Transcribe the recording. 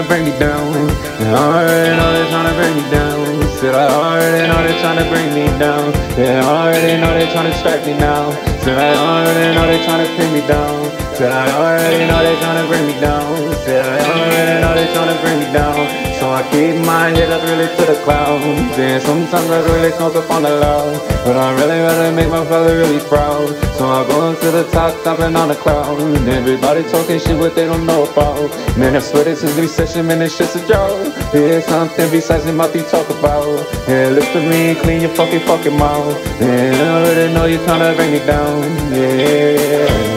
tryna bring me down. Yeah, I already know they tryna bring me down. Said I already know they tryna bring me down. Yeah, I already know they tryna strike me now. Said I already know they tryna pin me down. Said I already know they tryna bring me down. Said I already know they tryna bring me down. So I keep my head up really to the clouds. And sometimes I really smoke up on the loud, but I really make my father really proud. So I go to the top, stomping on the cloud. And everybody talking shit what they don't know about. Man, I swear this is recession, man, this shit's a joke. Here's something besides the mouth you talk about. Yeah, Listerine, clean your fucking mouth. And I already know you tryna bring me down. Yeah.